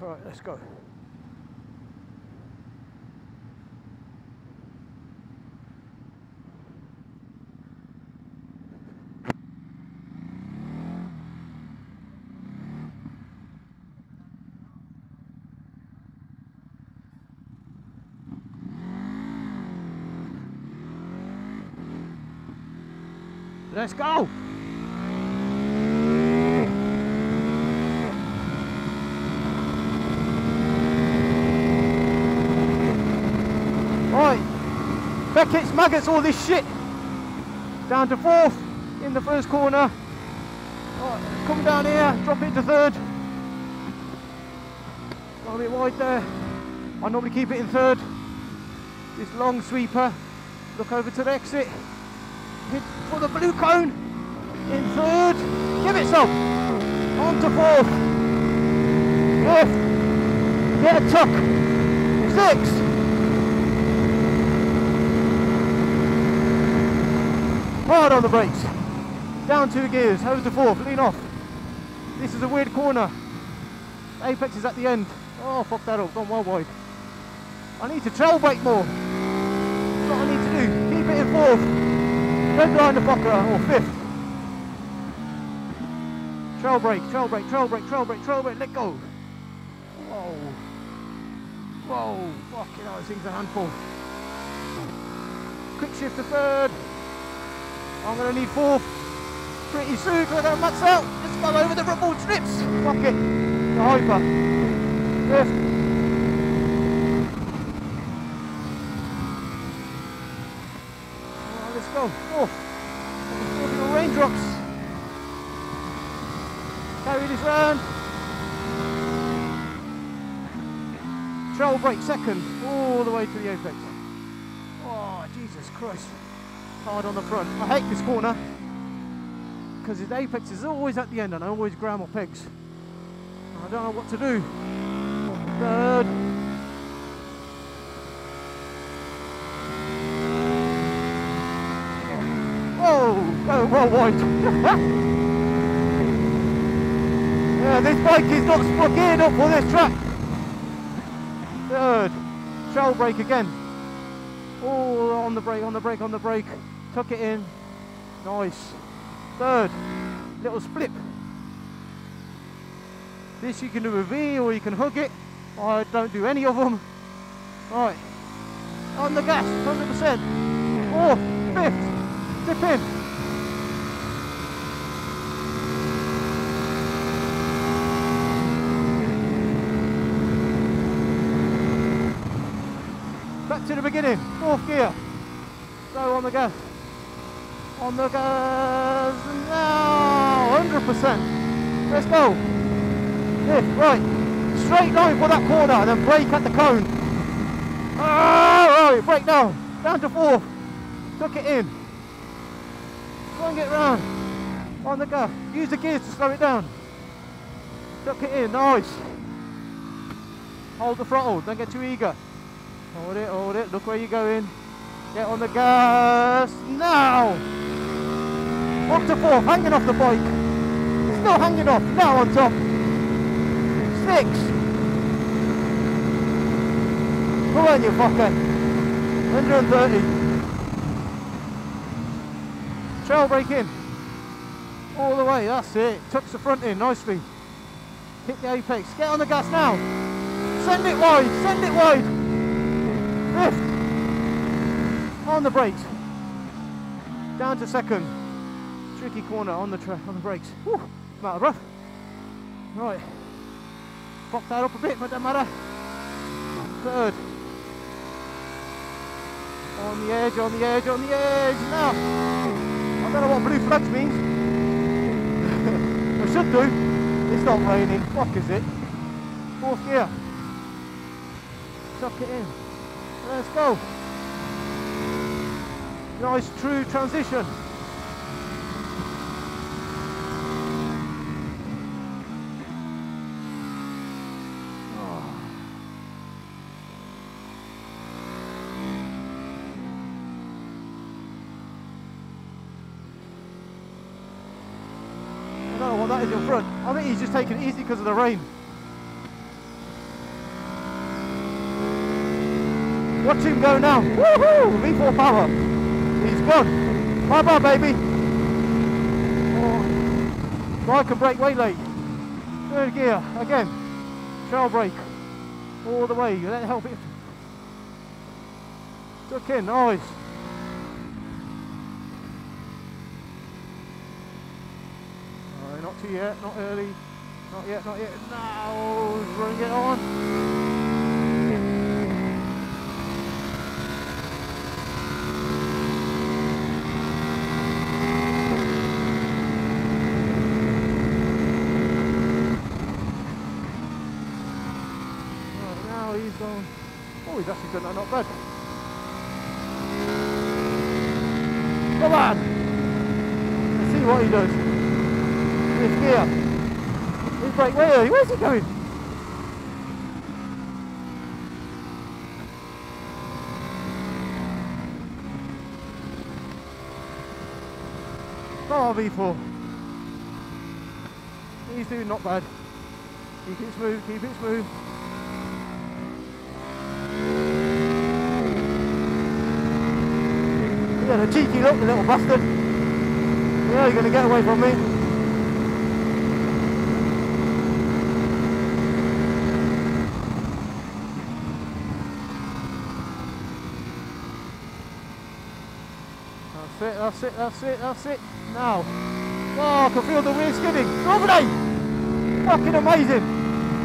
Alright, let's go. Let's go! Right, Beckett's maggots, all this shit. Down to fourth in the first corner. Right, come down here, drop it into third. Got a bit wide there. I normally keep it in third. This long sweeper. Look over to the exit. Hit for the blue cone in third. Give it some. On to fourth. Fifth. Get a tuck. Sixth. Hard on the brakes. Down 2 gears. Over to fourth. Lean off. This is a weird corner. Apex is at the end. Oh, fuck that up. Gone well wide. I need to trail brake more. That's what I need to do. Keep it in fourth. Red line the fucker, or fifth. Trail brake, trail brake, trail brake, trail brake, trail brake, let go. Whoa. Whoa, fucking hell, this thing's a handful. Quick shift to third. I'm going to need fourth pretty soon because I got to max out. Just go over the rubble strips. Fuck it. The hyper. Fifth. Let's go. Fourth. Little raindrops. Carry this round. Trail brake second, all the way to the apex. Oh, Jesus Christ. Hard on the front. I hate this corner because the apex is always at the end and I always ground my pegs. I don't know what to do. Third. Oh, well wide. Yeah, this bike is not geared up for this track. Third, trail brake again. Oh, on the brake, on the brake, on the brake. Tuck it in. Nice. Third, little split. This you can do a V or you can hug it. I don't do any of them. Right, on the gas, 100%. Fourth, fifth. Dip in. Back to the beginning. Fourth gear. Go on the gas. On the gas now. 100%. Let's go. Fifth, right. Straight line for that corner and then brake at the cone. Right, brake down. Down to fourth. Tuck it in. Swing it round on the gas. Use the gears to slow it down. Tuck it in, nice. Hold the throttle, don't get too eager. Hold it, look where you're going. Get on the gas, now! Up to fourth, hanging off the bike. Still hanging off, now on top. 6. Come on you fucker. 130. Trail brake in, all the way, that's it, tucks the front in nicely, hit the apex, get on the gas now, send it wide, 5th, on the brakes, down to second, tricky corner on the brakes, whew, matter of breath, right, pop that up a bit but don't matter, third, on the edge, now, I don't know what blue flags means. I should do. It's not raining. Fuck is it? Fourth gear. Tuck it in. Let's go. Nice true transition. That is in front. I think he's just taking it easy because of the rain. Watch him go now. Woohoo! V4 power. He's gone. Bye bye, baby. Oh. So I can brake way late. Third gear again. Trail brake. All the way. Let it help it. Took in. Nice. Alright, not too yet. Not early. Not yet. Not yet. No. Bring it on. Oh, he's actually done that not bad. Come on! Let's see what he does. Fifth gear. He's brake way early. Where's he going? Oh, V4. He's doing not bad. Keep it smooth, keep it smooth. Got a cheeky look, the little bastard. Yeah, you're going to get away from me. That's it, that's it, that's it, that's it. Now. Oh, I can feel the wheel skidding. Lovely! Fucking amazing.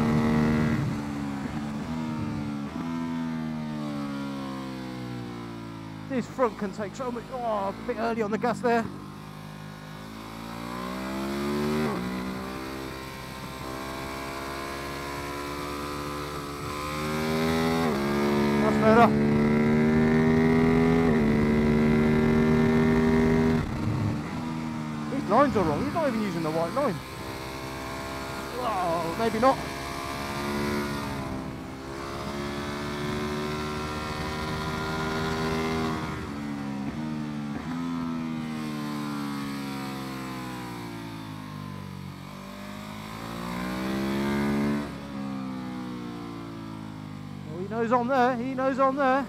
This front can take so much. Oh, a bit early on the gas there. That's better. These lines are wrong. He's not even using the white line. Oh, maybe not. He knows I'm there, he knows I'm there.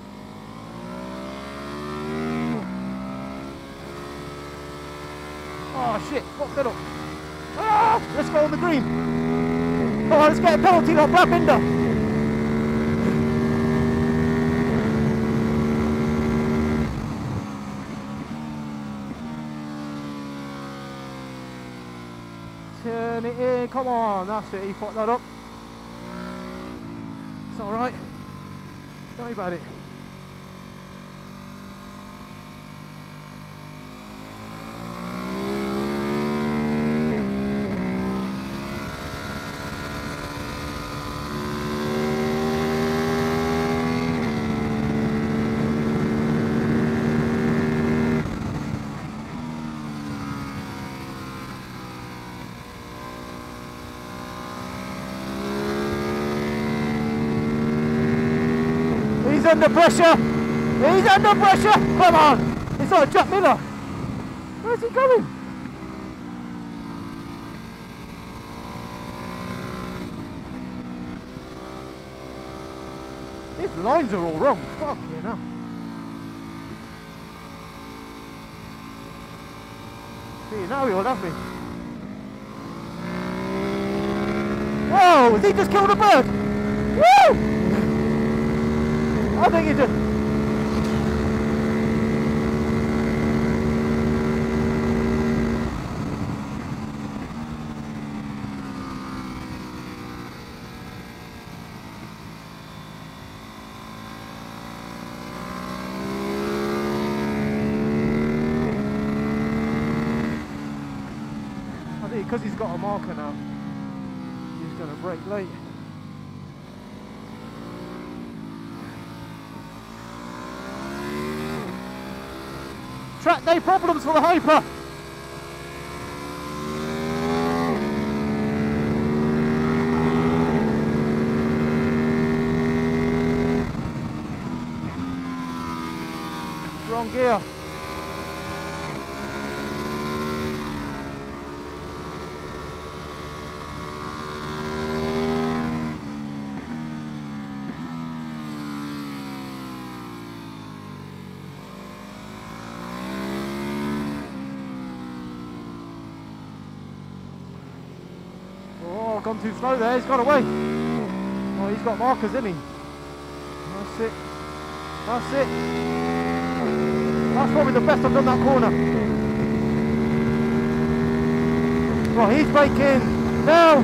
Oh shit, fucked it up. Ah, let's go on the green. Come on, let's get a penalty, not black ender. Turn it in, come on, that's it, he fucked that up. It's alright. Don't worry about it. He's under pressure! He's under pressure! Come on! It's like Jack Miller! Where's he going? These lines are all wrong. Fuck you know. See, now he will have me. Whoa! Has he just killed a bird? Woo! I think he did. I think because he's got a marker now, he's going to brake late. Track day problems for the Hyper. Wrong gear. gone too slow there, he's got away. Oh, he's got markers, isn't he? That's it. That's it. That's probably the best I've done that corner. Well, he's braking. Now.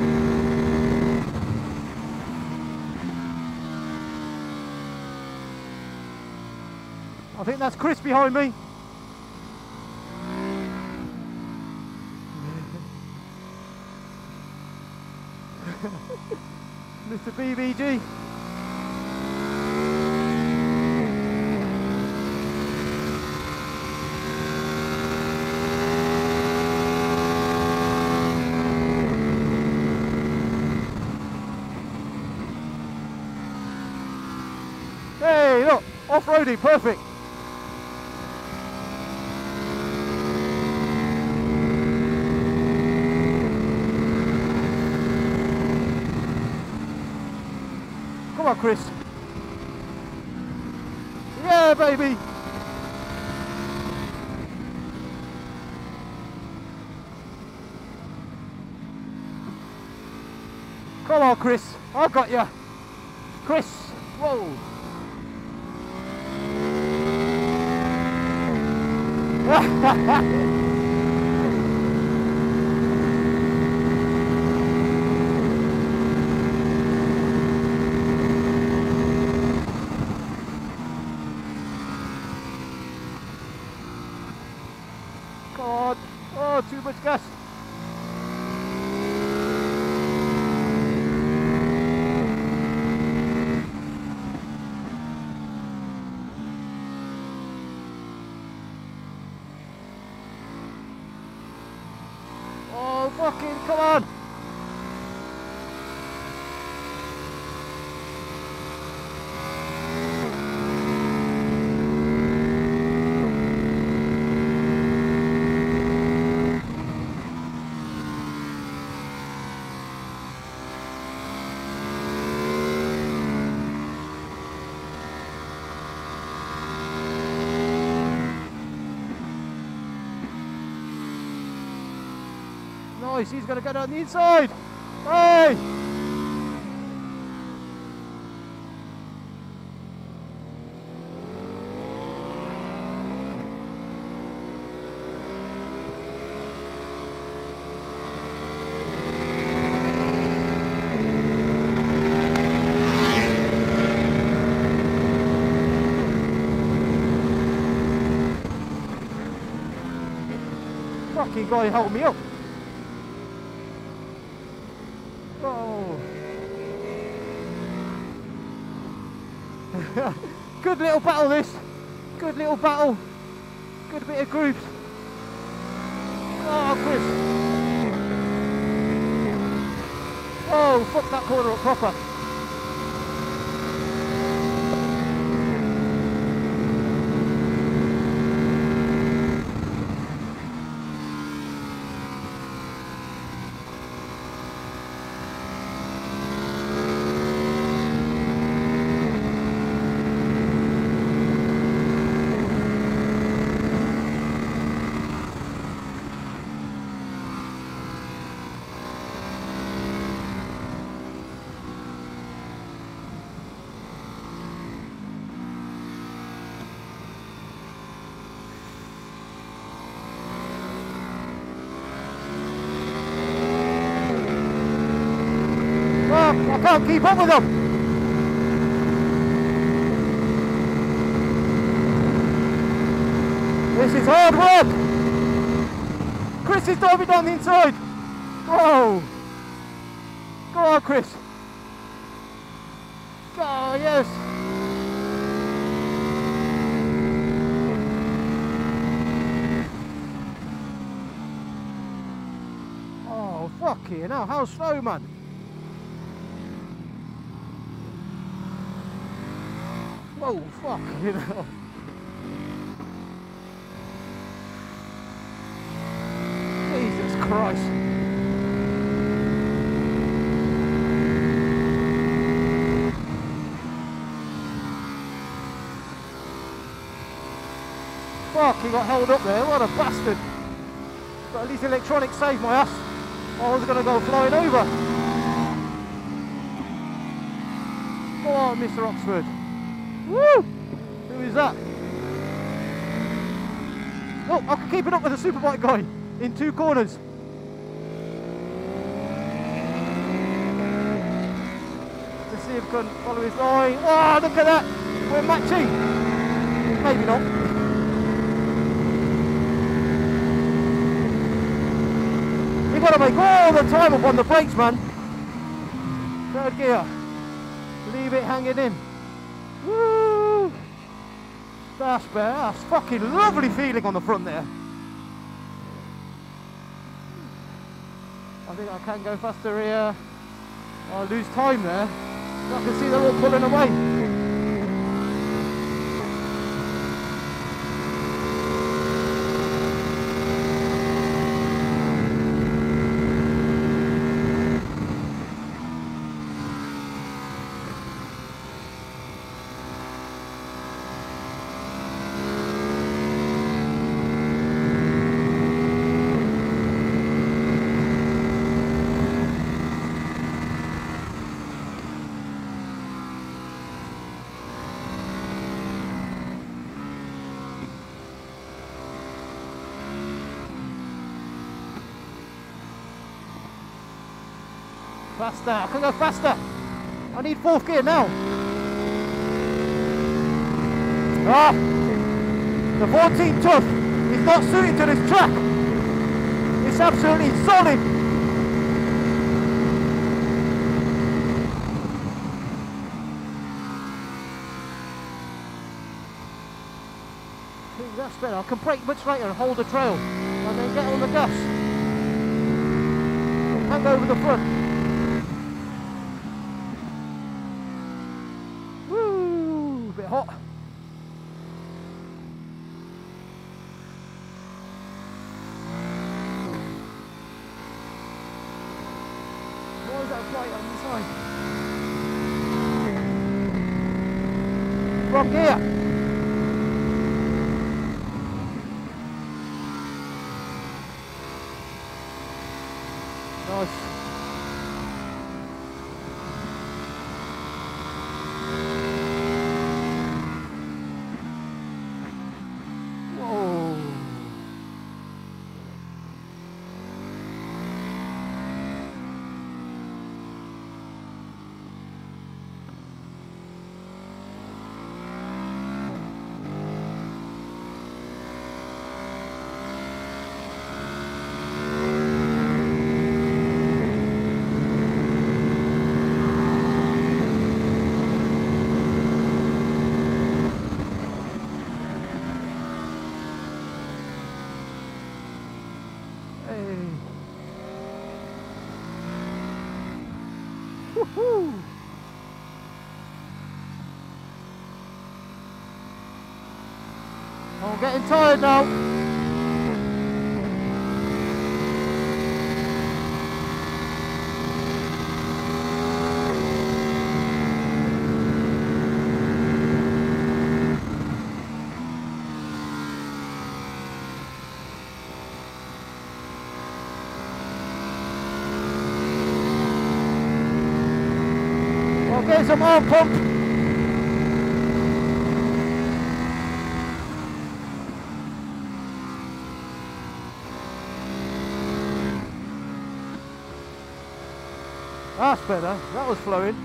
I think that's Chris behind me. Mr. BBG. Hey, look, off-roading, perfect. Come on, Chris. Yeah, baby. Come on, Chris. I got you. Chris, whoa. God, oh, too much gas. Oh, fucking, come on. Nice, he's going to go down the inside. Hey! Fucking guy hold me up. Oh. Good little battle this. Good little battle. Good bit of groups. Oh, Chris. Oh, fuck that corner up proper. I can't keep up with them. This is hard work. Chris is diving down the inside. Whoa. Go on, Chris. Oh, yes. Oh, fucking hell, how slow, man. Oh, fuck, you know. Jesus Christ. Fuck, he got held up there, what a bastard. But at least electronics saved my ass. I was going to go flying over. on, Mr. Oxford. Woo! Who is that? Oh, I can keep it up with the superbike guy in 2 corners. Let's see if we can follow his line. Oh, look at that! We're matching. Maybe not. You've got to make all the time up on the brakes, man. 3rd gear. Leave it hanging in. Woo! That's better. That's fucking lovely feeling on the front there. I think I can go faster here. I'll lose time there. I can see they're all pulling away. Faster, I can go faster. I need 4th gear now. Ah, the 14 Tough is not suited to this track. It's absolutely solid. I think that's better. I can brake much later and hold the trail and then get on the gas. Hang over the front. Hot. Why is that a plate on the side? Wrong gear. Nice. Woohoo! I'm getting tired now. I'll get some arm pump. That's better, that was flowing.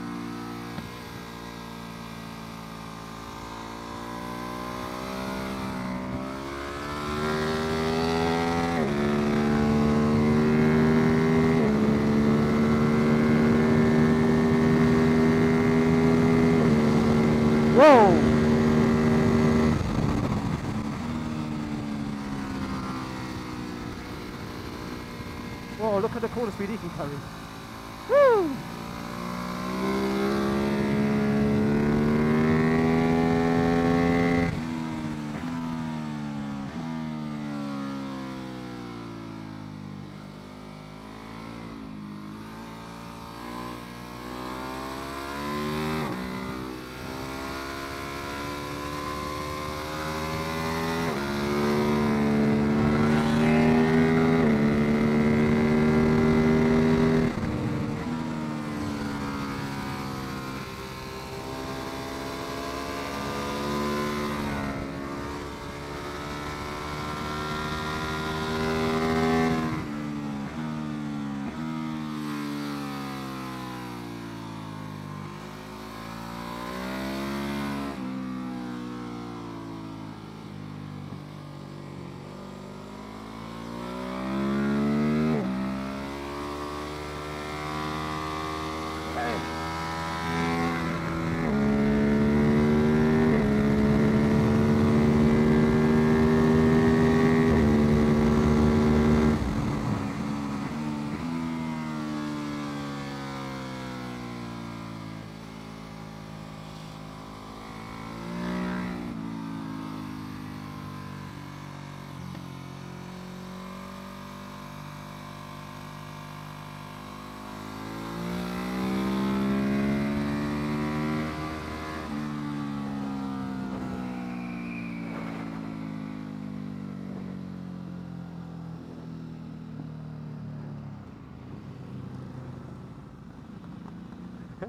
Whoa! Whoa, look at the corner speed he can carry. Woo!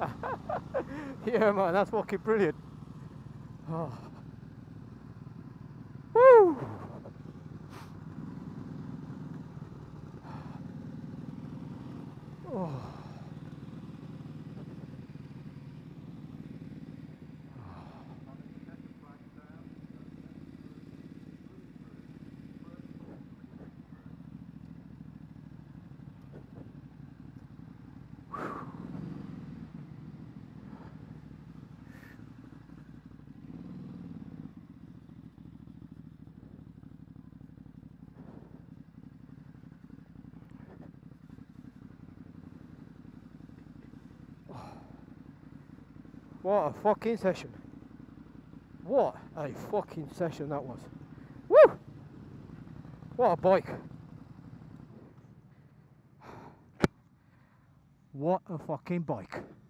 Yeah, man, that's fucking brilliant. Oh. Woo! Oh. What a fucking session. What a fucking session that was. Woo! What a bike. What a fucking bike.